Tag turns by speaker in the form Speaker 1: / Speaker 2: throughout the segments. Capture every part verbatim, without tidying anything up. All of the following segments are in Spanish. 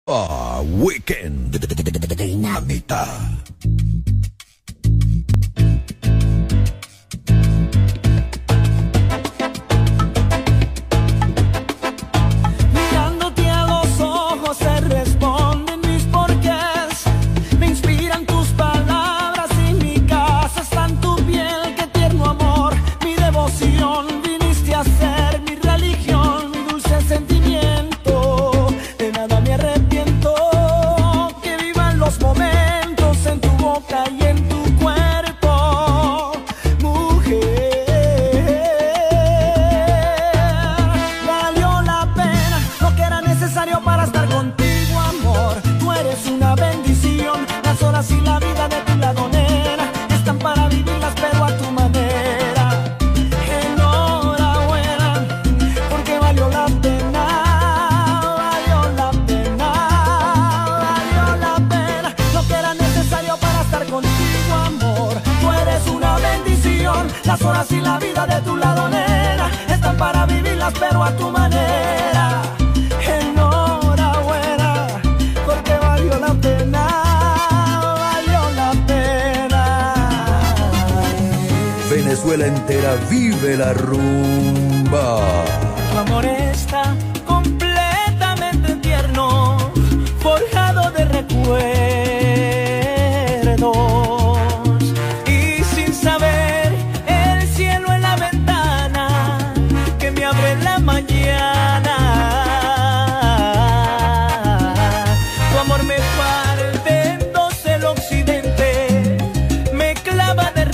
Speaker 1: Ah, Weekend Dinamita.
Speaker 2: Mirándote a los ojos se responden mis porqués. Me inspiran tus palabras y mi casa está en tu piel. Qué tierno amor, mi devoción. Viniste a ser mi religión, mi dulce sentimiento. De nada me arrepiento. Que vivan los momentos en tu boca y en tu cuerpo, mujer. Valió la pena lo que era necesario para estar contigo, amor. Tú eres una bendición. Las horas y la vida de tu lado, nena, están para vivirlas pero a tu manera. Enhorabuena, porque valió la pena. Valió la pena, valió la pena lo que era necesario para estar contigo, amor. Tú eres una bendición. Las horas y la vida de tu lado, nena, están para vivirlas pero a tu manera. Enhorabuena, porque valió la pena, valió la pena.
Speaker 1: Venezuela entera vive la rumba.
Speaker 2: Tu amor está completamente tierno, forjado de recuerdos. Y sin saber, el cielo en la ventana que me abre en la mañana. Tu amor me parte en dos el occidente, me clava de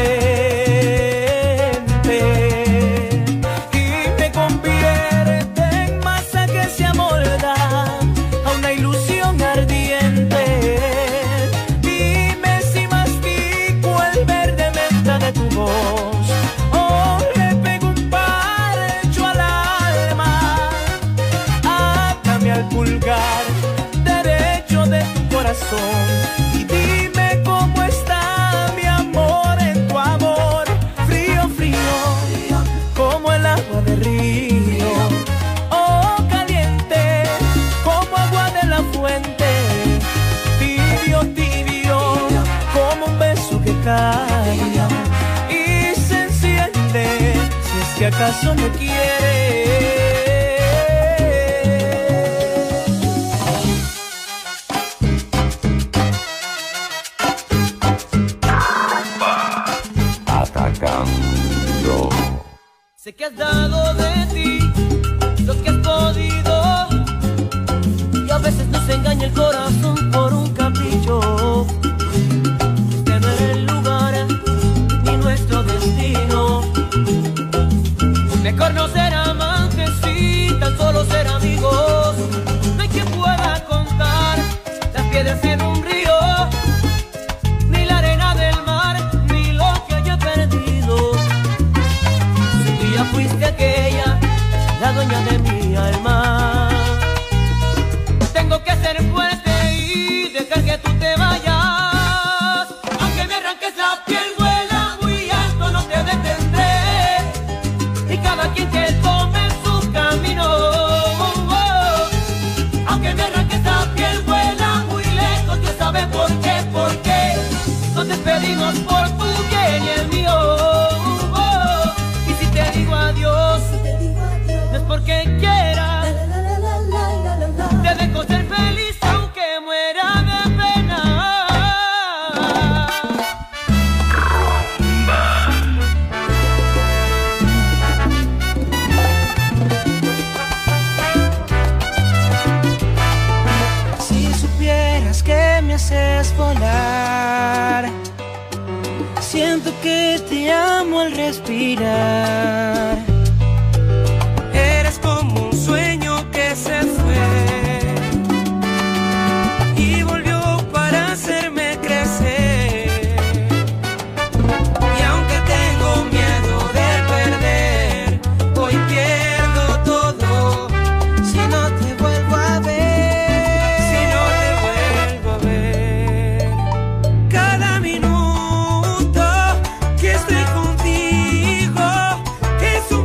Speaker 2: repente y me convierte en masa que se amolda a una ilusión ardiente. Dime si mastico el verde menta de tu voz o le pego un parcho al alma. Átame al pulgar derecho de tu corazón y dime cómo está mi amor en tu amor. Frío, frío, como el agua de río, o caliente como agua de la fuente. Tibio, tibio, como un beso que cae y se enciende si es que acaso me quiere.
Speaker 1: Atacando.
Speaker 2: Sé que has dado de ti lo que has podido y a veces nos engaña el corazón por un capricho. Este no es el lugar ni nuestro destino. Mejor no ser amantes y tan solo ser amigos. No hay quien pueda contar las piedras en un río, ni la arena del mar, ni lo que haya perdido. Si tú ya fuiste aquella, la dueña de mi alma, tengo que ser fuerte y dejar que tú te vayas. Aunque me arranques la piel, vuela muy alto, no te detendré. Y cada quien que tome su camino. Aunque me arranques la piel, vuela muy lejos, Dios sabe por qué, por qué. Nos despedimos por tu bien y el mío. Y si te digo adiós, no es porque quiera, te dejo ser feliz aunque muera de pena. Si supieras que me haces volar, siento que te amo al respirar. Eres como un sueño que se fue y volvió para hacerme crecer. Y aunque tengo miedo de perder, hoy pierdo todo si no te vuelvo a ver. Si no te vuelvo a ver. Cada minuto que estoy contigo es un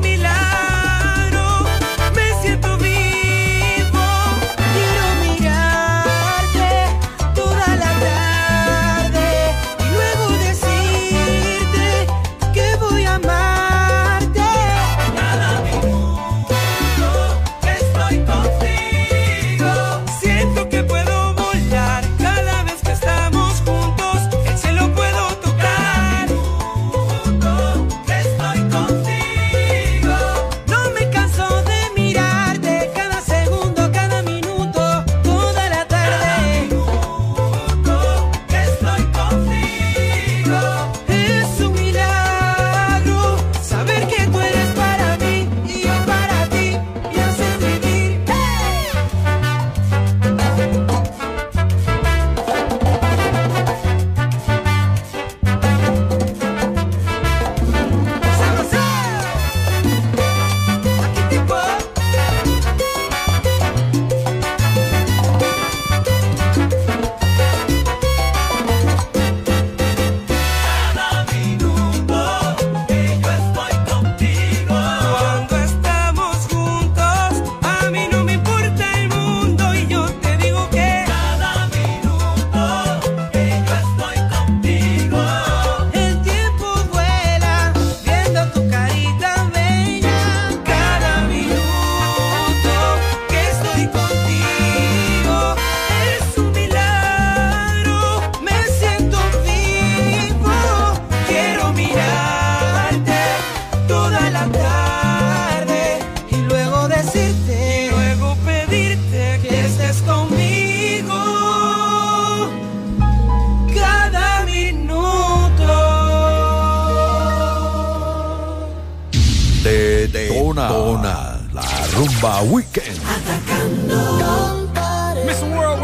Speaker 1: Rumba Weekend.
Speaker 2: Atacando. Miss World.